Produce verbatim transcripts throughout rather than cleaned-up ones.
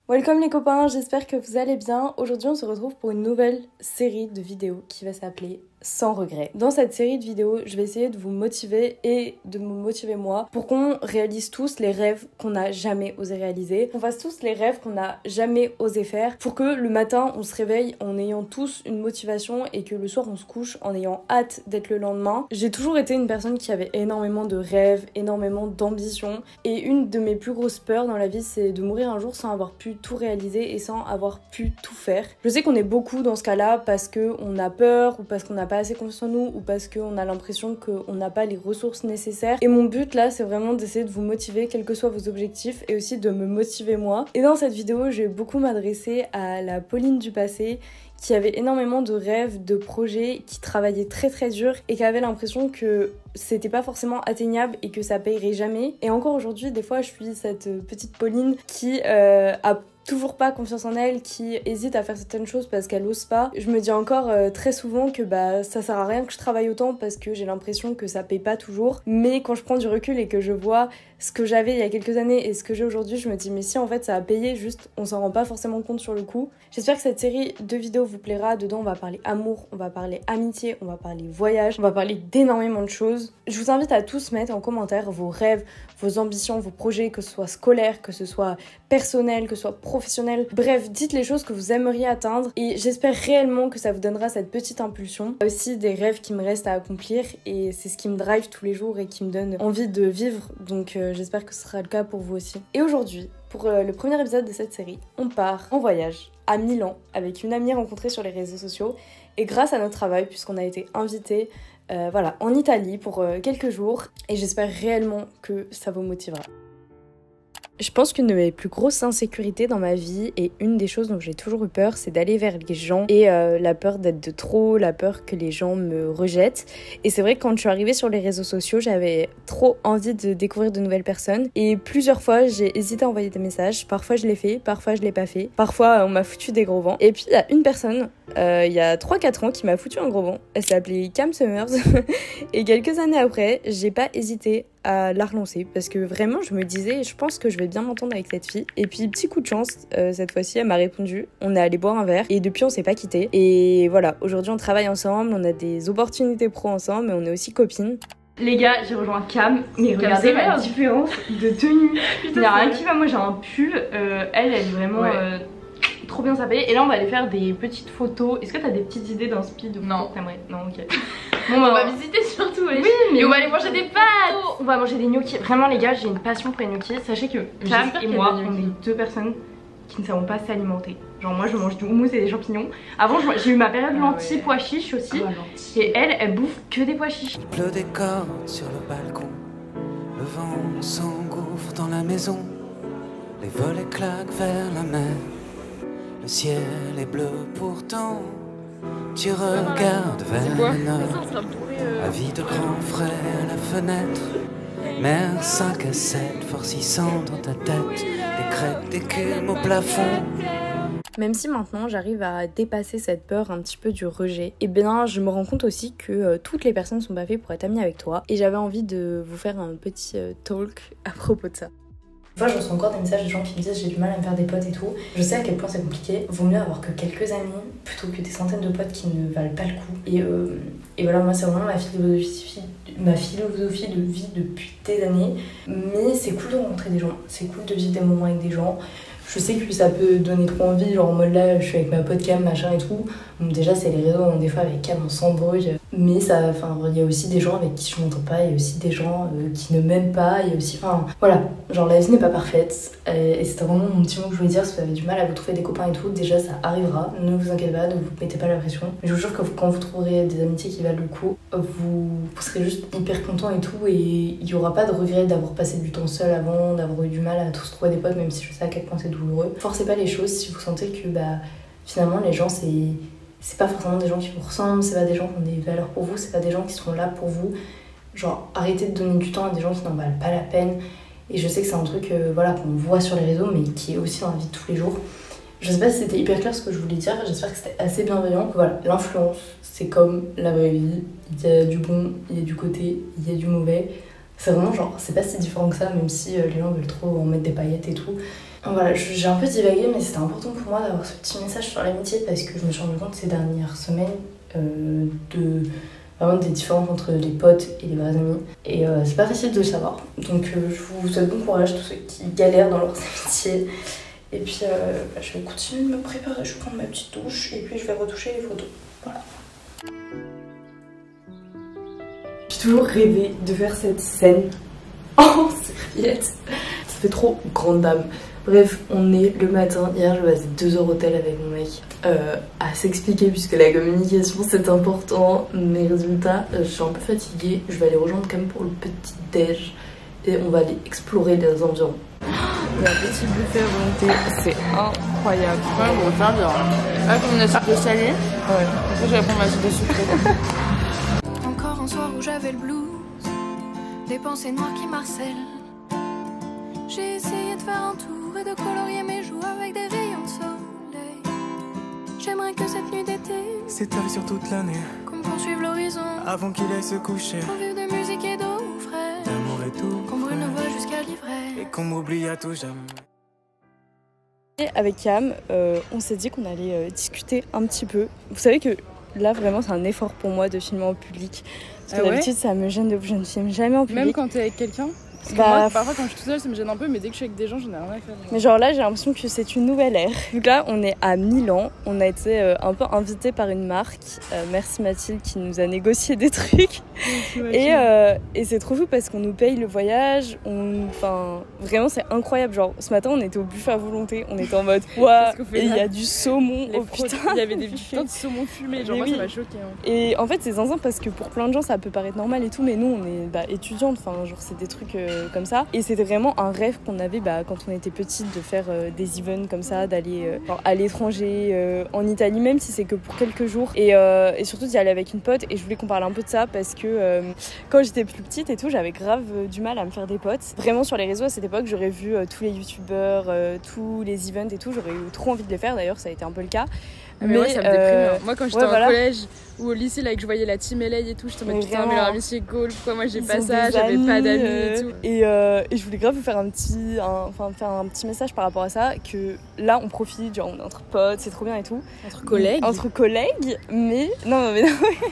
Welcome les copains, j'espère que vous allez bien. Aujourd'hui on se retrouve pour une nouvelle série de vidéos qui va s'appeler Sans regret. Dans cette série de vidéos, je vais essayer de vous motiver et de me motiver moi pour qu'on réalise tous les rêves qu'on n'a jamais osé réaliser, qu'on fasse tous les rêves qu'on n'a jamais osé faire, pour que le matin on se réveille en ayant tous une motivation et que le soir on se couche en ayant hâte d'être le lendemain. J'ai toujours été une personne qui avait énormément de rêves, énormément d'ambition, et une de mes plus grosses peurs dans la vie c'est de mourir un jour sans avoir pu tout réaliser et sans avoir pu tout faire. Je sais qu'on est beaucoup dans ce cas-là parce qu'on a peur ou parce qu'on n'a pas assez confiance en nous ou parce qu'on a l'impression qu'on n'a pas les ressources nécessaires. Et mon but là, c'est vraiment d'essayer de vous motiver quels que soient vos objectifs et aussi de me motiver moi. Et dans cette vidéo, je vais beaucoup m'adresser à la Pauline du passé qui avait énormément de rêves, de projets, qui travaillait très très dur et qui avait l'impression que c'était pas forcément atteignable et que ça payerait jamais. Et encore aujourd'hui, des fois, je suis cette petite Pauline qui euh, a toujours pas confiance en elle, qui hésite à faire certaines choses parce qu'elle ose pas. Je me dis encore euh, très souvent que bah ça sert à rien que je travaille autant parce que j'ai l'impression que ça paye pas toujours. Mais quand je prends du recul et que je vois ce que j'avais il y a quelques années et ce que j'ai aujourd'hui, je me dis mais si en fait ça a payé, juste on s'en rend pas forcément compte sur le coup. J'espère que cette série de vidéos vous plaira. Dedans on va parler amour, on va parler amitié, on va parler voyage, on va parler d'énormément de choses. Je vous invite à tous mettre en commentaire vos rêves, vos ambitions, vos projets, que ce soit scolaire, que ce soit personnel, que ce soit professionnel. Bref, dites les choses que vous aimeriez atteindre et j'espère réellement que ça vous donnera cette petite impulsion. Il y a aussi des rêves qui me restent à accomplir et c'est ce qui me drive tous les jours et qui me donne envie de vivre. Donc euh, j'espère que ce sera le cas pour vous aussi. Et aujourd'hui, pour euh, le premier épisode de cette série, on part en voyage à Milan avec une amie rencontrée sur les réseaux sociaux et grâce à notre travail, puisqu'on a été invités euh, voilà, en Italie pour euh, quelques jours et j'espère réellement que ça vous motivera. Je pense qu'une de mes plus grosses insécurités dans ma vie et une des choses dont j'ai toujours eu peur, c'est d'aller vers les gens et euh, la peur d'être de trop, la peur que les gens me rejettent. Et c'est vrai que quand je suis arrivée sur les réseaux sociaux, j'avais trop envie de découvrir de nouvelles personnes et plusieurs fois j'ai hésité à envoyer des messages. Parfois je l'ai fait, parfois je l'ai pas fait. Parfois on m'a foutu des gros vents. Et puis il y a une personne, euh, il y a trois quatre ans, qui m'a foutu un gros vent. Elle s'appelait Cam Summers et quelques années après, j'ai pas hésité à la relancer parce que vraiment je me disais je pense que je vais bien m'entendre avec cette fille et puis petit coup de chance euh, cette fois-ci elle m'a répondu, on est allé boire un verre et depuis on s'est pas quitté et voilà, aujourd'hui on travaille ensemble, on a des opportunités pro ensemble mais on est aussi copines. Les gars, j'ai rejoint Cam, mais regardez la différence de tenue. Il n'y a rien qui va, moi j'ai un pull, euh, elle elle est vraiment ouais. euh, trop bien sapée et là on va aller faire des petites photos. Est-ce que t'as des petites idées d'un speed? Non. T'aimerais? Non, ok. Bon, bah, on va visiter surtout, oui, mais et on va aller manger des pâtes. On va manger des gnocchis. Vraiment les gars, j'ai une passion pour les gnocchis. Sachez que Cam et moi, on est deux personnes qui ne savons pas s'alimenter. Genre moi je mange du houmous et des champignons. Avant j'ai eu ma période lentilles, ah ouais. pois chiches aussi. Ah, et elle, elle bouffe que des pois chiches. Il pleut des cordes sur le balcon. Le vent s'engouffre dans la maison. Les volets claquent vers la mer. Le ciel est bleu pourtant. Tu regardes vers le nord, avis de grand frère à la fenêtre. Mère cinq à sept, forcissant dans ta tête, des crêpes d'écume au plafond. Même si maintenant j'arrive à dépasser cette peur un petit peu du rejet, et eh bien je me rends compte aussi que euh, toutes les personnes sont pas faites pour être amies avec toi. Et j'avais envie de vous faire un petit euh, talk à propos de ça. Des fois, je reçois encore des messages de gens qui me disent j'ai du mal à me faire des potes et tout. Je sais à quel point c'est compliqué. Vaut mieux avoir que quelques amis plutôt que des centaines de potes qui ne valent pas le coup. Et, euh, et voilà, moi, c'est vraiment ma philosophie, ma philosophie de vie depuis des années. Mais c'est cool de rencontrer des gens. C'est cool de vivre des moments avec des gens. Je sais que ça peut donner trop envie, genre en mode là, je suis avec ma pote Cam, machin et tout. Bon, déjà, c'est les réseaux, des fois avec Cam, on s'embrouille. Mais ça, enfin, il y a aussi des gens avec qui je m'entends pas, il y a aussi des gens euh, qui ne m'aiment pas, il y a aussi, enfin, voilà. Genre, la vie n'est pas parfaite. Et, et c'était vraiment mon petit mot que je voulais dire, si vous avez du mal à vous trouver des copains et tout, déjà, ça arrivera. Ne vous inquiétez pas, ne vous mettez pas la pression. Mais je vous jure que quand vous trouverez des amitiés qui valent le coup, vous, vous serez juste hyper content et tout. Et il y aura pas de regret d'avoir passé du temps seul avant, d'avoir eu du mal à tous trouver des potes, même si je sais à quel point c'est douloureux. Forcez pas les choses si vous sentez que, bah, finalement, les gens, c'est... c'est pas forcément des gens qui vous ressemblent, c'est pas des gens qui ont des valeurs pour vous, c'est pas des gens qui seront là pour vous. Genre, arrêtez de donner du temps à des gens qui n'en valent pas la peine. Et je sais que c'est un truc euh, voilà, qu'on voit sur les réseaux, mais qui est aussi dans la vie de tous les jours. Je sais pas si c'était hyper clair ce que je voulais dire, j'espère que c'était assez bienveillant. Voilà, l'influence, c'est comme la vraie vie. Il y a du bon, il y a du côté, il y a du mauvais. C'est vraiment genre, c'est pas si différent que ça, même si euh, les gens veulent trop en mettre des paillettes et tout. Voilà, j'ai un peu divagué, mais c'était important pour moi d'avoir ce petit message sur l'amitié parce que je me suis rendu compte ces dernières semaines euh, de vraiment des différences entre les potes et les vrais amis. Et euh, c'est pas facile de le savoir. Donc euh, je vous souhaite bon courage à tous ceux qui galèrent dans leurs amitiés. Et puis euh, bah, je vais continuer de me préparer, je vais prendre ma petite douche et puis je vais retoucher les photos. Voilà. J'ai toujours rêvé de faire cette scène en serviette. Ça fait trop grande dame. Bref, on est le matin. Hier, j'ai passé deux heures au tel avec mon mec euh, à s'expliquer puisque la communication c'est important. Mais résultat, je suis un peu fatiguée. Je vais aller rejoindre quand même pour le petit déj et on va aller explorer les environs. Il y a un petit buffet à volonté, c'est incroyable. Ouais, on va faire bien. Ah, comme une assiette de salé. Ouais, après je vais prendre ma soupe de sucré. Encore un soir où j'avais le blues, des pensées noires qui marcellent. J'ai essayé de faire un tour et de colorier mes joues avec des rayons de soleil. J'aimerais que cette nuit d'été s'étale sur toute l'année, qu'on me poursuive l'horizon avant qu'il aille se coucher. Qu'on vive de musique et d'eau fraîche, D'amour et tout, qu'on brûle nos voix jusqu'à l'ivresse et qu'on m'oublie à tout jamais. Et avec Cam, euh, on s'est dit qu'on allait euh, discuter un petit peu. Vous savez que là vraiment c'est un effort pour moi de filmer en public. Parce que ah ouais d'habitude ça me gêne de je ne filme jamais en public. Même quand t'es avec quelqu'un? Parce que bah, moi, parfois quand je suis toute seule ça me gêne un peu, mais dès que je suis avec des gens j'en ai rien à faire. Mais genre là j'ai l'impression que c'est une nouvelle ère. Donc là on est à Milan, on a été euh, un peu invité par une marque, euh, merci Mathilde qui nous a négocié des trucs. et euh, et c'est trop fou parce qu'on nous paye le voyage, on... enfin vraiment c'est incroyable. Genre ce matin on était au buffet à volonté, on était en mode ouah, et il y a du saumon, les oh putain. Il y avait des putains de saumon fumé, genre mais moi oui. Ça m'a choqué. Hein. Et en fait c'est zinzin parce que pour plein de gens ça peut paraître normal et tout, mais nous on est bah, étudiantes, enfin genre c'est des trucs euh, comme ça. Et c'était vraiment un rêve qu'on avait bah, quand on était petite de faire euh, des events comme ça, d'aller euh, à l'étranger, euh, en Italie, même si c'est que pour quelques jours. Et, euh, et surtout d'y aller avec une pote. Et je voulais qu'on parle un peu de ça parce que euh, quand j'étais plus petite et tout, j'avais grave euh, du mal à me faire des potes. Vraiment sur les réseaux à cette époque, j'aurais vu euh, tous les youtubeurs, euh, tous les events et tout. J'aurais eu trop envie de les faire, d'ailleurs ça a été un peu le cas. Mais, mais ouais, ça me déprime. Euh... Moi quand j'étais ouais, en voilà. collège ou au lycée là que je voyais la team L A et tout, je te mode putain mais leur ami c'est cool, pourquoi moi j'ai pas ça, j'avais pas d'amis euh... et tout. Et, euh, et je voulais grave vous faire un petit, un, enfin faire un petit message par rapport à ça, que là on profite, genre on est entre potes, c'est trop bien et tout. Entre collègues. Entre collègues, mais non mais non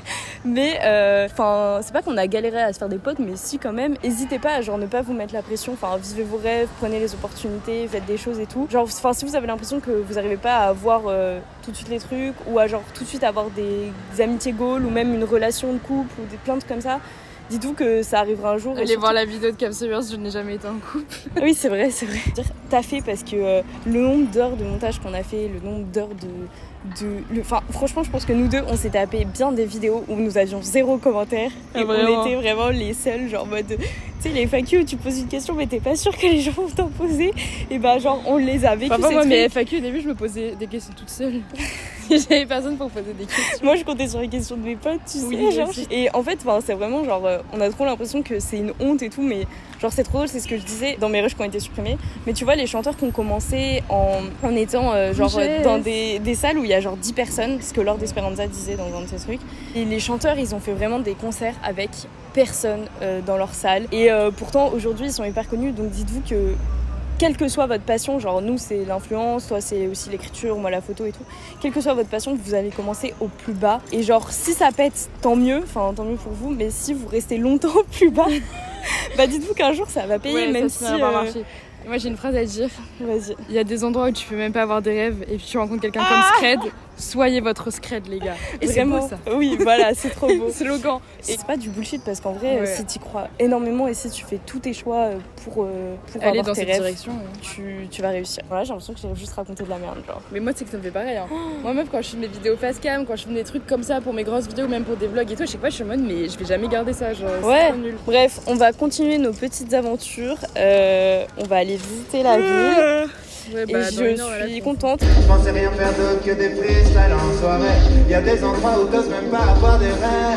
mais enfin euh, c'est pas qu'on a galéré à se faire des potes, mais si quand même, n'hésitez pas à genre ne pas vous mettre la pression, enfin vivez vos rêves, prenez les opportunités, faites des choses et tout. Genre enfin si vous avez l'impression que vous arrivez pas à avoir euh, tout de suite les trucs ou à genre tout de suite avoir des, des amitiés goals ou même une relation de couple ou des plein de trucs comme ça, dites-vous que ça arrivera un jour. Allez surtout... voir la vidéo de Cam Severs, je n'ai jamais été en couple. Oui c'est vrai, c'est vrai. T'as fait parce que euh, le nombre d'heures de montage qu'on a fait, le nombre d'heures de... de le... Enfin franchement je pense que nous deux on s'est tapé bien des vidéos où nous avions zéro commentaire et ah, on était vraiment les seuls genre mode... Tu sais les F A Q où tu poses une question mais t'es pas sûr que les gens vont t'en poser, et bah genre on les a vécu. Enfin, moi mes F A Q au début je me posais des questions toute seule. J'avais personne pour poser des questions. Moi je comptais sur les questions de mes potes tu oui, sais genre. Et en fait c'est vraiment genre on a trop l'impression que c'est une honte et tout, mais genre c'est trop drôle, c'est ce que je disais dans mes rushs qui ont été supprimés. Mais tu vois les chanteurs qui ont commencé en, en étant euh, genre yes. dans des, des salles où il y a genre dix personnes, ce que Lord Esperanza disait dans un de ses trucs. Et les chanteurs ils ont fait vraiment des concerts avec personne euh, dans leur salle. Et euh, pourtant aujourd'hui ils sont hyper connus, donc dites-vous que quelle que soit votre passion, genre nous c'est l'influence, toi c'est aussi l'écriture, moi la photo et tout, quelle que soit votre passion, vous allez commencer au plus bas. Et genre si ça pète, tant mieux, enfin tant mieux pour vous, mais si vous restez longtemps au plus bas, bah dites-vous qu'un jour ça va payer, ouais, même ça, si... Ça euh... Moi j'ai une phrase à dire. Vas-y. Il y a des endroits où tu peux même pas avoir des rêves et puis tu rencontres quelqu'un ah comme Scred. Soyez votre Scred les gars. Et vraiment, c'est beau, ça. Oui voilà, c'est trop beau. Slogan. Et c'est pas du bullshit parce qu'en vrai, ouais. si tu crois énormément et si tu fais tous tes choix pour, euh, pour aller avoir dans tes cette rêves, direction, ouais. tu, tu vas réussir. Voilà, j'ai l'impression que j'ai juste raconté de la merde genre. Mais moi c'est que ça me fait pareil. Hein. Oh. Moi même quand je fais mes vidéos face cam, quand je fais des trucs comme ça pour mes grosses vidéos, même pour des vlogs et tout, je sais pas, je suis en mode mais je vais jamais garder ça, genre ouais. C'est trop nul. Bref, on va continuer nos petites aventures. Euh, on va aller visiter la ville. Ouais, bah, et je suis contente. Je pensais rien faire d'autre que des freestyles en soirée. Il y a des endroits où t'oses même pas avoir des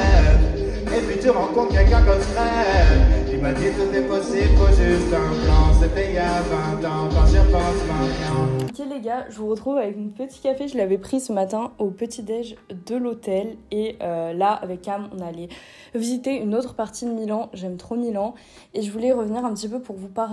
rêves. Et puis tu rencontres quelqu'un comme Scred. Il m'a dit tout est possible, faut juste un plan. C'était il y a vingt ans, quand j'y repense maintenant. Ok les gars, je vous retrouve avec mon petit café. Je l'avais pris ce matin au petit-déj de l'hôtel. Et euh, là, avec Cam, on allait visiter une autre partie de Milan. J'aime trop Milan. Et je voulais revenir un petit peu pour vous parler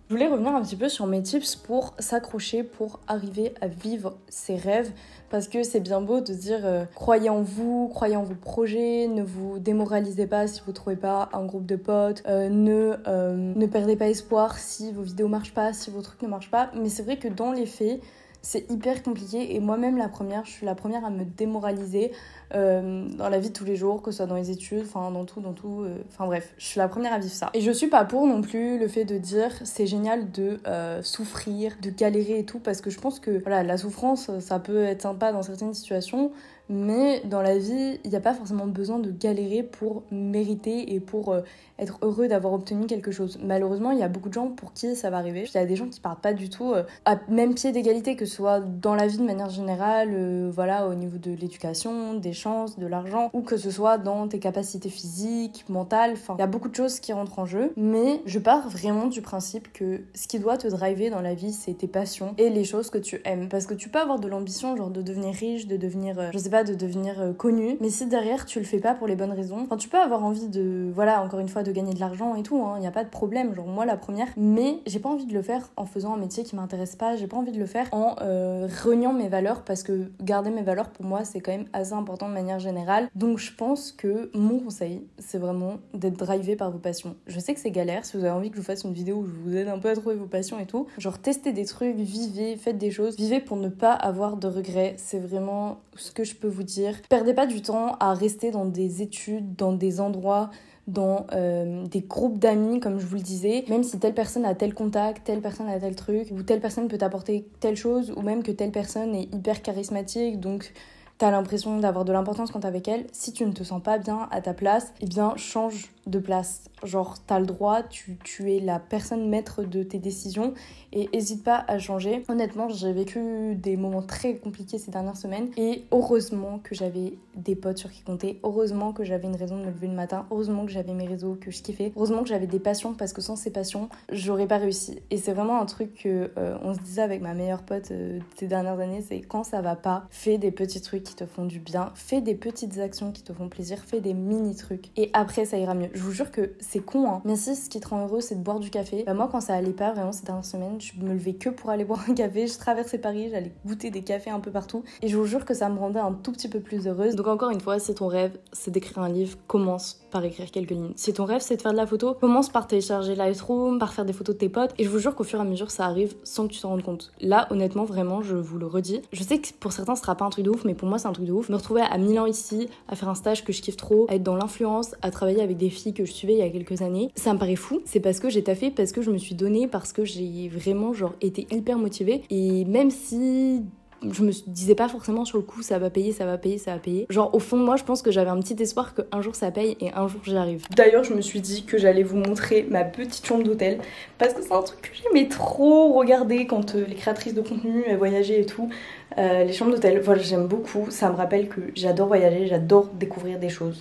Je voulais revenir un petit peu sur mes tips pour s'accrocher, pour arriver à vivre ses rêves, parce que c'est bien beau de dire euh, croyez en vous, croyez en vos projets, ne vous démoralisez pas si vous trouvez pas un groupe de potes, euh, ne, euh, ne perdez pas espoir si vos vidéos marchent pas, si vos trucs ne marchent pas. Mais c'est vrai que dans les faits, c'est hyper compliqué et moi-même la première, je suis la première à me démoraliser euh, dans la vie de tous les jours, que ce soit dans les études, enfin dans tout, dans tout, enfin euh, bref, je suis la première à vivre ça. Et je suis pas pour non plus le fait de dire c'est génial de euh, souffrir, de galérer et tout, parce que je pense que voilà, la souffrance, ça peut être sympa dans certaines situations, mais dans la vie, il n'y a pas forcément besoin de galérer pour mériter et pour euh, être heureux d'avoir obtenu quelque chose. Malheureusement, il y a beaucoup de gens pour qui ça va arriver. Il y a des gens qui partent pas du tout euh, à même pied d'égalité, que ce soit dans la vie de manière générale, euh, voilà, au niveau de l'éducation, des chances, de l'argent, ou que ce soit dans tes capacités physiques, mentales. Enfin, il y a beaucoup de choses qui rentrent en jeu, mais je pars vraiment du principe que ce qui doit te driver dans la vie, c'est tes passions et les choses que tu aimes. Parce que tu peux avoir de l'ambition, genre de devenir riche, de devenir, euh, je sais pas, de devenir euh, connu, mais si derrière tu le fais pas pour les bonnes raisons, enfin tu peux avoir envie de, voilà, encore une fois, de gagner de l'argent et tout, il hein, y a pas de problème, genre moi la première, mais j'ai pas envie de le faire en faisant un métier qui m'intéresse pas, j'ai pas envie de le faire en euh, reniant mes valeurs, parce que garder mes valeurs pour moi c'est quand même assez important de manière générale. Donc je pense que mon conseil c'est vraiment d'être drivé par vos passions. Je sais que c'est galère, si vous avez envie que je vous fasse une vidéo où je vous aide un peu à trouver vos passions et tout, genre testez des trucs, vivez, faites des choses, vivez pour ne pas avoir de regrets, c'est vraiment ce que je peux vous dire. Perdez pas du temps à rester dans des études, dans des endroits, dans euh, des groupes d'amis, comme je vous le disais, même si telle personne a tel contact, telle personne a tel truc, ou telle personne peut t'apporter telle chose, ou même que telle personne est hyper charismatique, donc t'as l'impression d'avoir de l'importance quand t'es avec elle, si tu ne te sens pas bien à ta place, eh bien change de place. Genre t'as le droit, tu, tu es la personne maître de tes décisions et hésite pas à changer. Honnêtement, j'ai vécu des moments très compliqués ces dernières semaines et heureusement que j'avais des potes sur qui compter, heureusement que j'avais une raison de me lever le matin, heureusement que j'avais mes réseaux que je kiffais, heureusement que j'avais des passions, parce que sans ces passions, j'aurais pas réussi. Et c'est vraiment un truc que euh, on se disait avec ma meilleure pote euh, ces dernières années, c'est quand ça va pas, fais des petits trucs qui te font du bien, fais des petites actions qui te font plaisir, fais des mini trucs et après ça ira mieux. Je vous jure que c'est con hein, mais si ce qui te rend heureux c'est de boire du café, bah moi quand ça allait pas vraiment ces dernières semaines, je me levais que pour aller boire un café, je traversais Paris, j'allais goûter des cafés un peu partout et je vous jure que ça me rendait un tout petit peu plus heureuse. Donc encore une fois, si ton rêve c'est d'écrire un livre, commence par écrire quelques lignes. Si ton rêve c'est de faire de la photo, commence par télécharger Lightroom, par faire des photos de tes potes et je vous jure qu'au fur et à mesure ça arrive sans que tu t'en rendes compte. Là honnêtement vraiment je vous le redis, je sais que pour certains ce sera pas un truc de ouf mais pour moi c'est un truc de ouf. Me retrouver à Milan ici, à faire un stage que je kiffe trop, à être dans l'influence, à travailler avec des filles que je suivais il y a quelques années, ça me paraît fou. C'est parce que j'ai taffé, parce que je me suis donnée, parce que j'ai vraiment genre été hyper motivée et même si je me disais pas forcément sur le coup ça va payer, ça va payer, ça va payer. Genre au fond de moi je pense que j'avais un petit espoir qu'un jour ça paye et un jour j'y arrive. D'ailleurs je me suis dit que j'allais vous montrer ma petite chambre d'hôtel parce que c'est un truc que j'aimais trop regarder quand euh, les créatrices de contenu elles voyageaient et tout. Euh, les chambres d'hôtel, voilà j'aime beaucoup, ça me rappelle que j'adore voyager, j'adore découvrir des choses.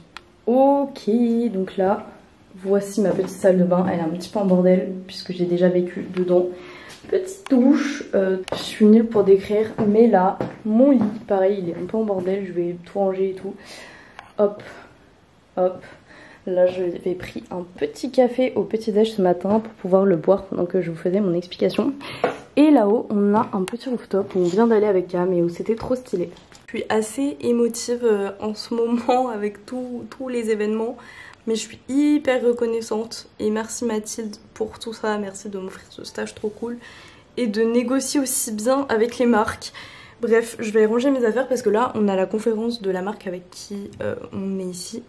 Ok, donc là voici ma petite salle de bain, elle est un petit peu en bordel puisque j'ai déjà vécu dedans. Petite douche, euh, je suis nulle pour décrire, mais là, mon lit, pareil, il est un peu en bordel, je vais tout ranger et tout. Hop, hop. Là, j'avais pris un petit café au petit-déj ce matin pour pouvoir le boire pendant que je vous faisais mon explication. Et là-haut, on a un petit rooftop où on vient d'aller avec Cam et où c'était trop stylé. Je suis assez émotive euh, en ce moment avec tous les événements. Mais je suis hyper reconnaissante et merci Mathilde pour tout ça, merci de m'offrir ce stage trop cool et de négocier aussi bien avec les marques. Bref, je vais ranger mes affaires parce que là on a la conférence de la marque avec qui euh, on est ici.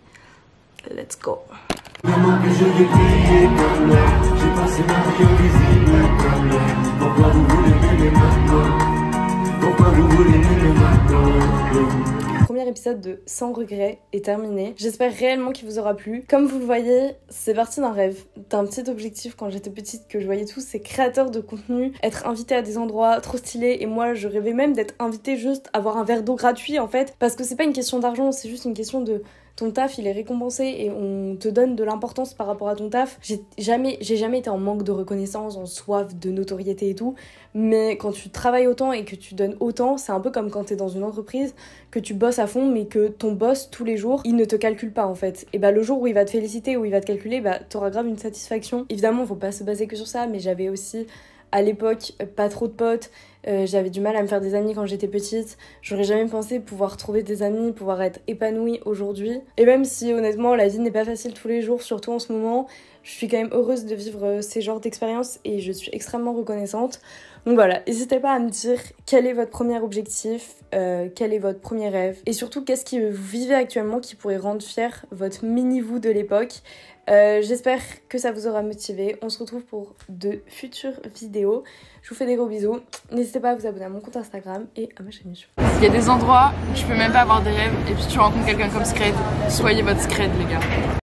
Let's go. Maman que je vais prier comme là, j'ai passé ma vie invisible comme là. Pourquoi vous voulez m'aimer maintenant? Pourquoi vous voulez m'aimer maintenant? Premier épisode de Sans Regret est terminé. J'espère réellement qu'il vous aura plu. Comme vous le voyez, c'est parti d'un rêve, d'un petit objectif quand j'étais petite que je voyais tous ces créateurs de contenu être invités à des endroits trop stylés et moi je rêvais même d'être invitée juste à avoir un verre d'eau gratuit en fait parce que c'est pas une question d'argent, c'est juste une question de ton taf il est récompensé et on te donne de l'importance par rapport à ton taf. J'ai jamais, j'ai jamais été en manque de reconnaissance, en soif de notoriété et tout, mais quand tu travailles autant et que tu donnes autant, c'est un peu comme quand t'es dans une entreprise, que tu bosses à fond mais que ton boss tous les jours il ne te calcule pas en fait. Et bah le jour où il va te féliciter, où il va te calculer, bah t'auras grave une satisfaction. Évidemment faut pas se baser que sur ça, mais j'avais aussi à l'époque pas trop de potes, euh, j'avais du mal à me faire des amis quand j'étais petite, j'aurais jamais pensé pouvoir trouver des amis, pouvoir être épanouie aujourd'hui. Et même si honnêtement la vie n'est pas facile tous les jours, surtout en ce moment, je suis quand même heureuse de vivre ces genres d'expériences et je suis extrêmement reconnaissante. Donc voilà, n'hésitez pas à me dire quel est votre premier objectif, euh, quel est votre premier rêve et surtout qu'est-ce que vous vivez actuellement qui pourrait rendre fier votre mini-vous de l'époque. Euh, j'espère que ça vous aura motivé. On se retrouve pour de futures vidéos. Je vous fais des gros bisous. N'hésitez pas à vous abonner à mon compte Instagram et à ma chaîne YouTube. Il y a des endroits où je peux même pas avoir des rêves et puis tu rencontres quelqu'un comme Scred. Soyez votre Scred les gars.